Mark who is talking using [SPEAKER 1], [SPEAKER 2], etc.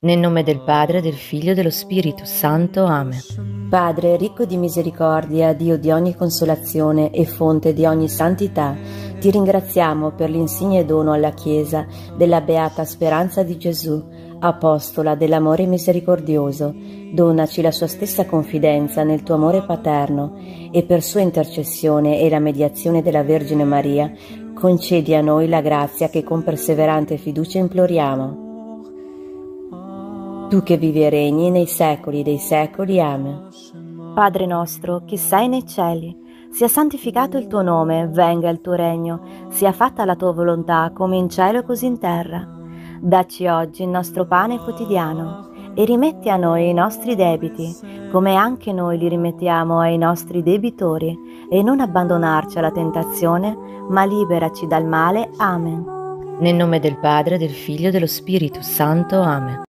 [SPEAKER 1] Nel nome del Padre, del Figlio e dello Spirito Santo. Amen.
[SPEAKER 2] Padre ricco di misericordia, Dio di ogni consolazione e fonte di ogni santità, ti ringraziamo per l'insigne dono alla Chiesa della beata speranza di Gesù, apostola dell'amore misericordioso. Donaci la sua stessa confidenza nel tuo amore paterno e per sua intercessione e la mediazione della Vergine Maria, concedi a noi la grazia che con perseverante fiducia imploriamo. Tu che vivi e regni nei secoli dei secoli. Amen.
[SPEAKER 3] Padre nostro, che sei nei cieli, sia santificato il tuo nome, venga il tuo regno, sia fatta la tua volontà come in cielo e così in terra. Dacci oggi il nostro pane quotidiano e rimetti a noi i nostri debiti, come anche noi li rimettiamo ai nostri debitori, e non abbandonarci alla tentazione, ma liberaci dal male. Amen.
[SPEAKER 1] Nel nome del Padre, del Figlio e dello Spirito Santo. Amen.